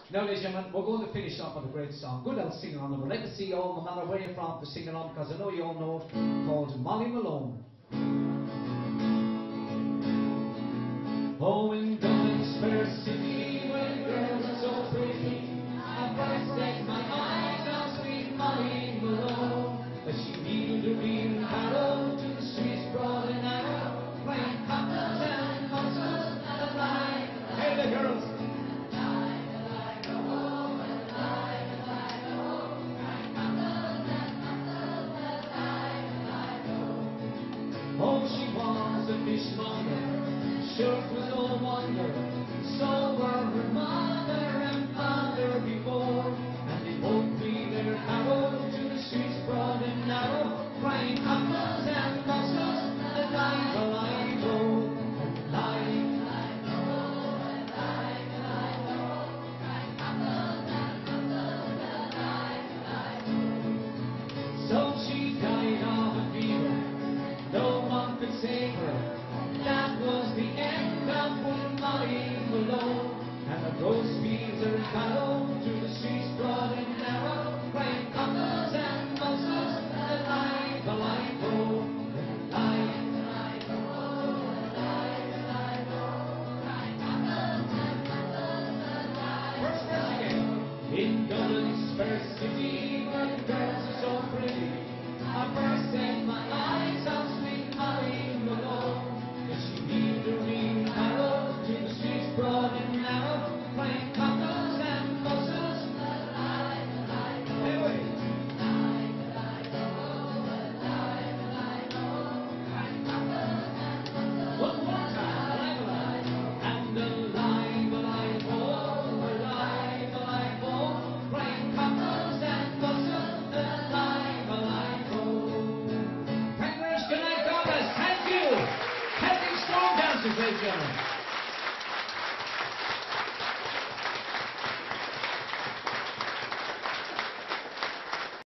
Now, ladies and gentlemen, we're going to finish off with a great song. Good old singer on it. We'd like to see you all, no matter where you're from, to sing along, because I know you all know it, called Malone. Oh, in Dublin's fair city, where the girls are so pretty, I first set my eyes on sweet Malone. But she wheeled her wheel and harrow to the streets broad and narrow, playing cocktails and mussels and a line. Hey, the girls! Oh, she was a fishmonger, sure it was no wonder, so were her mother and father before, and they both leave their harrow to the streets broad and narrow, crying cocktails and mussels, and live alive, oh, and live. So she died of a fever, no one could save her. That was the end of poor Malone. And the ghost speeds her harrow to the streets broad and narrow, crying cocktails and mussels, and alive, alive, oh, and alive. First verse again. In Dublin's fair city, where the girls are so pretty, I first set my eyes on sweet Malone. And she wheeled her wheel harrow to the streets broad and narrow, playing cocktails and mussels. Anyway. One more time. Alive, alive. And alive, alive, oh, alive, alive, oh, playing cocktails and mussels. Alive, alive, oh. Thank you very much. Good night, God bless. Thank you. Helping strong dancers, ladies and gentlemen.